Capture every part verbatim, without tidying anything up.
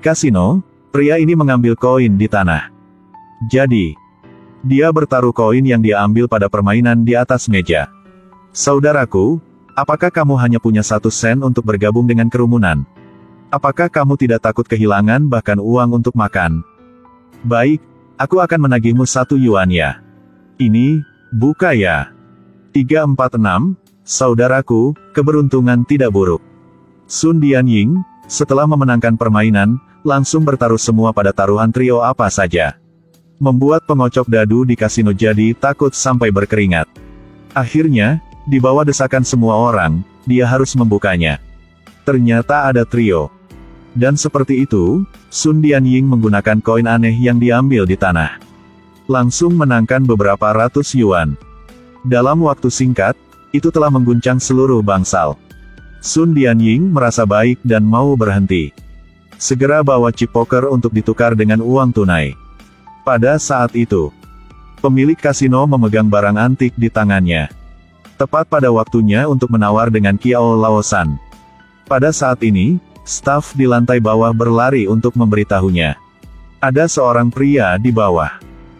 kasino, pria ini mengambil koin di tanah. Jadi, dia bertaruh koin yang dia ambil pada permainan di atas meja. Saudaraku, apakah kamu hanya punya satu sen untuk bergabung dengan kerumunan? Apakah kamu tidak takut kehilangan bahkan uang untuk makan? Baik, aku akan menagihmu satu yuan ya. Ini, buka ya. tiga empat enam, saudaraku, keberuntungan tidak buruk. Sun Dianying, setelah memenangkan permainan, langsung bertaruh semua pada taruhan trio apa saja. Membuat pengocok dadu di kasino jadi takut sampai berkeringat. Akhirnya, di bawah desakan semua orang, dia harus membukanya. Ternyata ada trio. Dan seperti itu, Sun Dianying menggunakan koin aneh yang diambil di tanah. Langsung menangkan beberapa ratus yuan. Dalam waktu singkat, itu telah mengguncang seluruh bangsal. Sun Dianying merasa baik dan mau berhenti. Segera bawa chip poker untuk ditukar dengan uang tunai. Pada saat itu, pemilik kasino memegang barang antik di tangannya. Tepat pada waktunya untuk menawar dengan Kiao Laosan. Pada saat ini, staf di lantai bawah berlari untuk memberitahunya. Ada seorang pria di bawah.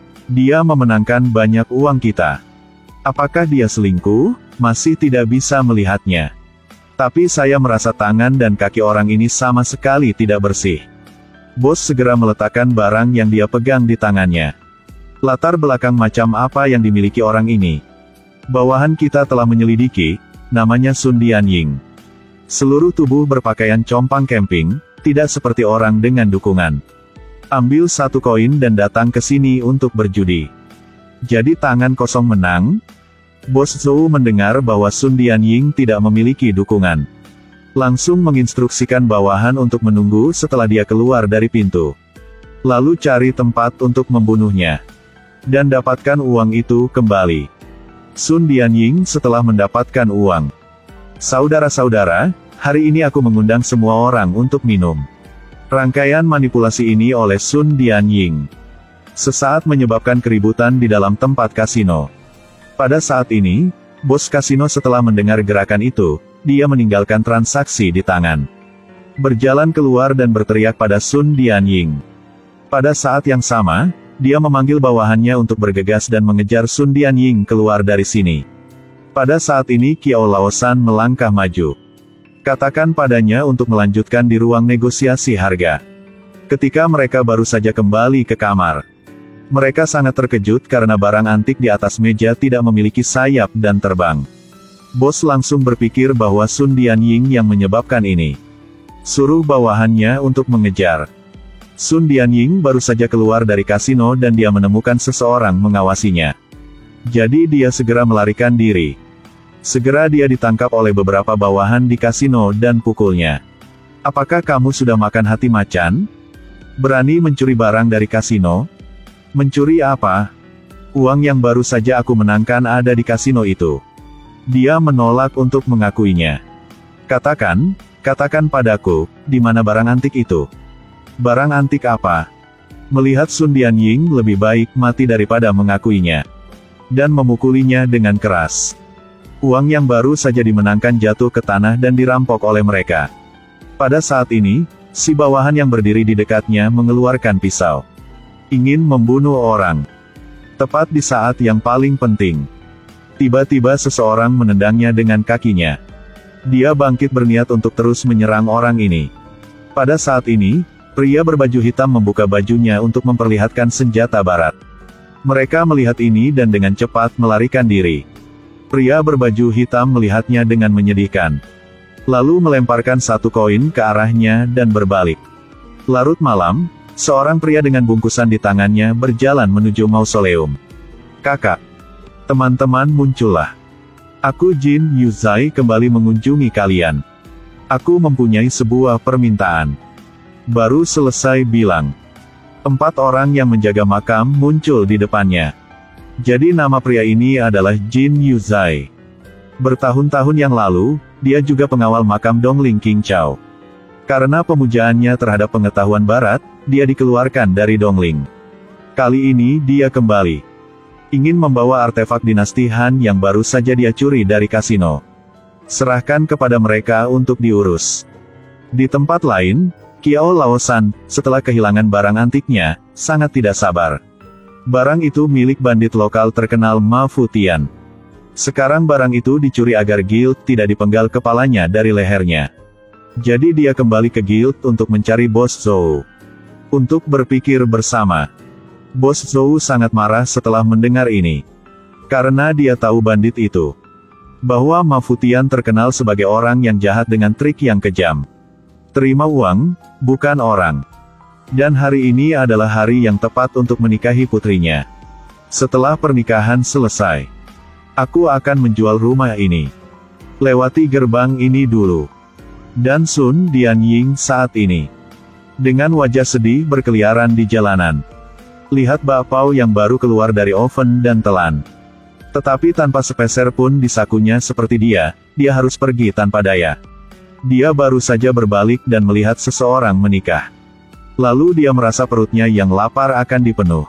Dia memenangkan banyak uang kita. Apakah dia selingkuh? Masih tidak bisa melihatnya. Tapi saya merasa tangan dan kaki orang ini sama sekali tidak bersih. Bos segera meletakkan barang yang dia pegang di tangannya. Latar belakang macam apa yang dimiliki orang ini? Bawahan kita telah menyelidiki, namanya Sun Dianying. Seluruh tubuh berpakaian compang camping, tidak seperti orang dengan dukungan. Ambil satu koin dan datang ke sini untuk berjudi. Jadi tangan kosong menang? Bos Zhou mendengar bahwa Sun Dianying tidak memiliki dukungan. Langsung menginstruksikan bawahan untuk menunggu setelah dia keluar dari pintu. Lalu cari tempat untuk membunuhnya. Dan dapatkan uang itu kembali. Sun Dianying setelah mendapatkan uang. Saudara-saudara, hari ini aku mengundang semua orang untuk minum. Rangkaian manipulasi ini oleh Sun Dianying sesaat menyebabkan keributan di dalam tempat kasino. Pada saat ini, bos kasino setelah mendengar gerakan itu, dia meninggalkan transaksi di tangan. Berjalan keluar dan berteriak pada Sun Dianying. Pada saat yang sama, dia memanggil bawahannya untuk bergegas dan mengejar Sun Dianying keluar dari sini. Pada saat ini Kiao Laosan melangkah maju. Katakan padanya untuk melanjutkan di ruang negosiasi harga. Ketika mereka baru saja kembali ke kamar, mereka sangat terkejut karena barang antik di atas meja tidak memiliki sayap dan terbang. Bos langsung berpikir bahwa Sun Dianying yang menyebabkan ini. Suruh bawahannya untuk mengejar. Sun Dianying baru saja keluar dari kasino dan dia menemukan seseorang mengawasinya. Jadi dia segera melarikan diri. Segera dia ditangkap oleh beberapa bawahan di kasino dan pukulnya. Apakah kamu sudah makan hati macan? Berani mencuri barang dari kasino? Mencuri apa? Uang yang baru saja aku menangkan ada di kasino itu. Dia menolak untuk mengakuinya. Katakan, katakan padaku, di mana barang antik itu? Barang antik apa? Melihat Sun Dianying lebih baik mati daripada mengakuinya. Dan memukulinya dengan keras. Uang yang baru saja dimenangkan jatuh ke tanah dan dirampok oleh mereka. Pada saat ini, si bawahan yang berdiri di dekatnya mengeluarkan pisau. Ingin membunuh orang. Tepat di saat yang paling penting. Tiba-tiba seseorang menendangnya dengan kakinya. Dia bangkit berniat untuk terus menyerang orang ini. Pada saat ini, pria berbaju hitam membuka bajunya untuk memperlihatkan senjata barat. Mereka melihat ini dan dengan cepat melarikan diri. Pria berbaju hitam melihatnya dengan menyedihkan. Lalu melemparkan satu koin ke arahnya dan berbalik. Larut malam, seorang pria dengan bungkusan di tangannya berjalan menuju mausoleum. Kakak, teman-teman muncullah. Aku Jin Yuzai kembali mengunjungi kalian. Aku mempunyai sebuah permintaan. Baru selesai bilang. Empat orang yang menjaga makam muncul di depannya. Jadi nama pria ini adalah Jin Yuzai. Bertahun-tahun yang lalu, dia juga pengawal makam Dongling King Chao. Karena pemujaannya terhadap pengetahuan barat, dia dikeluarkan dari Dongling. Kali ini dia kembali. Ingin membawa artefak dinasti Han yang baru saja dia curi dari kasino. Serahkan kepada mereka untuk diurus. Di tempat lain, Qiao Laosan, setelah kehilangan barang antiknya, sangat tidak sabar. Barang itu milik bandit lokal terkenal Ma Futian. Sekarang barang itu dicuri agar guild tidak dipenggal kepalanya dari lehernya. Jadi dia kembali ke guild untuk mencari Bos Zhou. Untuk berpikir bersama. Bos Zhou sangat marah setelah mendengar ini. Karena dia tahu bandit itu. Bahwa Ma Futian terkenal sebagai orang yang jahat dengan trik yang kejam. Terima uang, bukan orang. Dan hari ini adalah hari yang tepat untuk menikahi putrinya. Setelah pernikahan selesai, aku akan menjual rumah ini. Lewati gerbang ini dulu. Dan Sun Dianying saat ini, dengan wajah sedih berkeliaran di jalanan. Lihat bakpao yang baru keluar dari oven dan telan. Tetapi tanpa sepeser pun di sakunya seperti dia, dia harus pergi tanpa daya. Dia baru saja berbalik dan melihat seseorang menikah. Lalu dia merasa perutnya yang lapar akan dipenuh.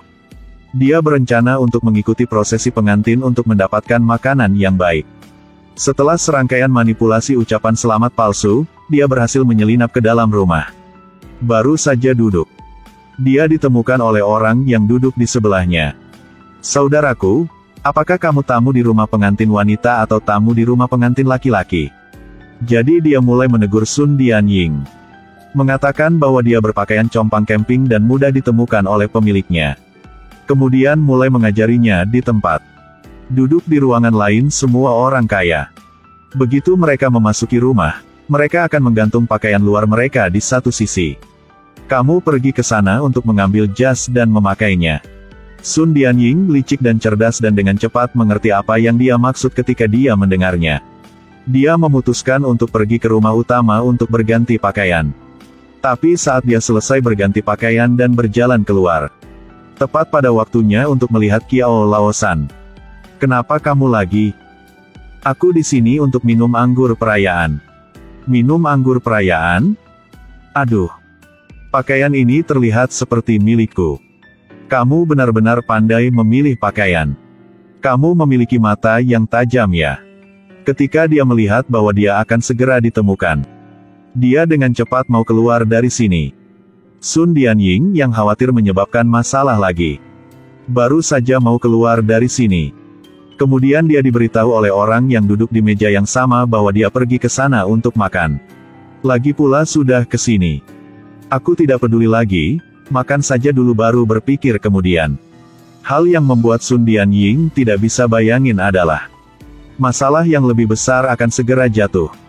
Dia berencana untuk mengikuti prosesi pengantin untuk mendapatkan makanan yang baik. Setelah serangkaian manipulasi ucapan selamat palsu, dia berhasil menyelinap ke dalam rumah. Baru saja duduk. Dia ditemukan oleh orang yang duduk di sebelahnya. Saudaraku, apakah kamu tamu di rumah pengantin wanita atau tamu di rumah pengantin laki-laki? Jadi dia mulai menegur Sun Dianying. Mengatakan bahwa dia berpakaian compang camping dan mudah ditemukan oleh pemiliknya. Kemudian mulai mengajarinya di tempat. Duduk di ruangan lain semua orang kaya. Begitu mereka memasuki rumah, mereka akan menggantung pakaian luar mereka di satu sisi. Kamu pergi ke sana untuk mengambil jas dan memakainya. Sun Dianying licik dan cerdas dan dengan cepat mengerti apa yang dia maksud ketika dia mendengarnya. Dia memutuskan untuk pergi ke rumah utama untuk berganti pakaian. Tapi saat dia selesai berganti pakaian dan berjalan keluar, tepat pada waktunya untuk melihat Qiao Laosan. Kenapa kamu lagi? Aku di sini untuk minum anggur perayaan. Minum anggur perayaan? Aduh. Pakaian ini terlihat seperti milikku. Kamu benar-benar pandai memilih pakaian. Kamu memiliki mata yang tajam ya. Ketika dia melihat bahwa dia akan segera ditemukan, dia dengan cepat mau keluar dari sini. Sun Dianying yang khawatir menyebabkan masalah lagi. Baru saja mau keluar dari sini. Kemudian dia diberitahu oleh orang yang duduk di meja yang sama bahwa dia pergi ke sana untuk makan. Lagi pula sudah ke sini. Aku tidak peduli lagi, makan saja dulu baru berpikir kemudian. Hal yang membuat Sun Dianying tidak bisa bayangin adalah masalah yang lebih besar akan segera jatuh.